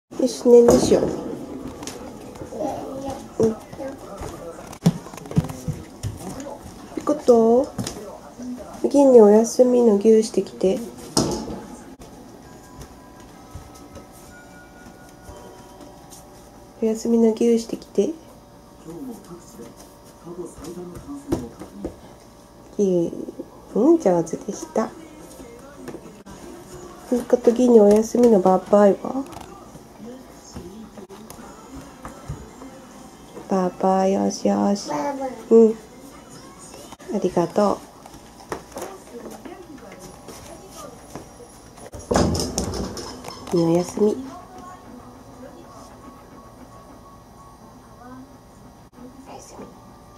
よし、寝にしよう。うん。ピコト、銀にお休みのギューしてきて。お休みのギューしてきて。ギュー、上手でした。ピコト、銀にお休みのバイバイは。バイバイ、よしよし。うん。ありがとう。おやすみ。おやすみ。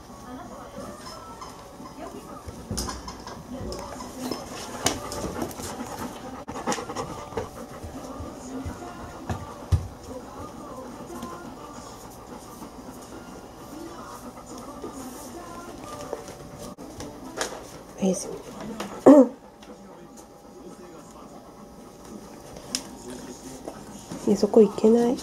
おやすみ。いや、そこ行けない。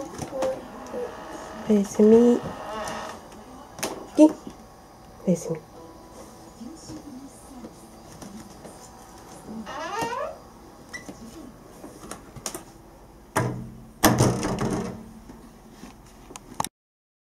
おやすみ。おやすみ。